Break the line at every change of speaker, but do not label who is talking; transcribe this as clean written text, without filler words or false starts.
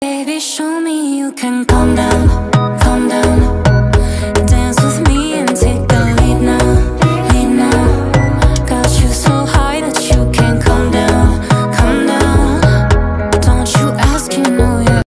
Baby, show me you can calm down, calm down.